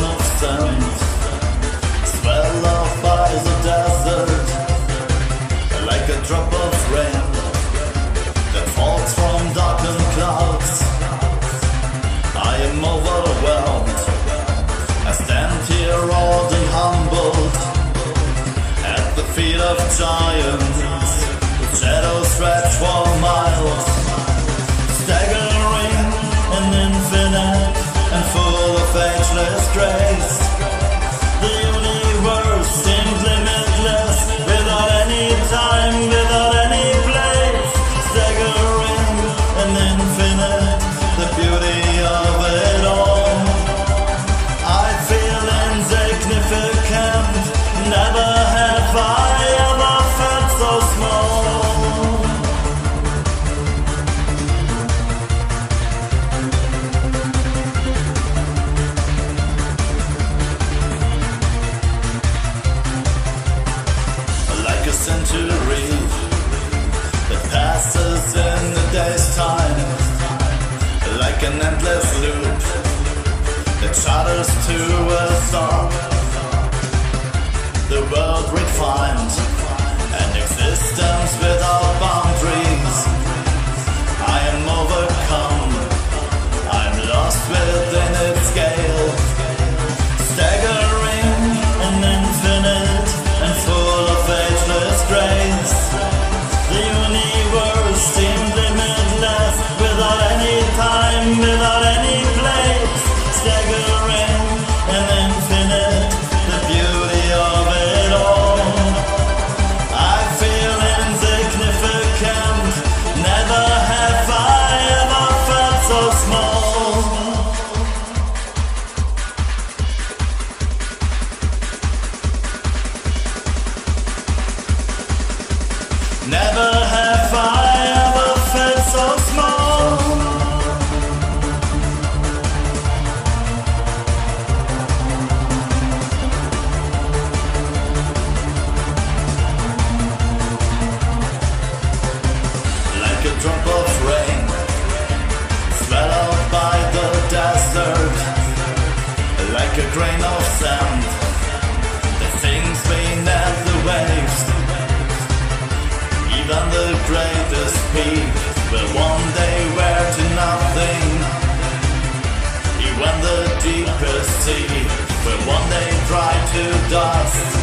of sand, swallowed by the desert, like a drop of rain that falls from darkened clouds. I am overwhelmed. I stand here awed and humbled at the feet of giants, with shadows stretch for miles, staggering and infinite and full of ageless grace. The universe seemed limitless, without any time, without any place. Staggering and infinite, the beauty of it all. I feel insignificant, never have I ever felt so small. Like a century that passes in a day's time, like an endless loop that shudders to a stop. The world refined, an existence without boundaries. I am overcome, I'm lost within its scale, staggering and infinite and full of ageless grace. The universe seemed limitless, without any time, without any place. Staggering and infinite, the beauty of it all. I feel insignificant, never have I ever felt so small. Never have I ever felt so small. Like a drop of rain, swallowed by the desert, like a grain of sand that sinks beneath the waves. Even the greatest peak will one day wear to nothing. Even the deepest sea will one day dry to dust.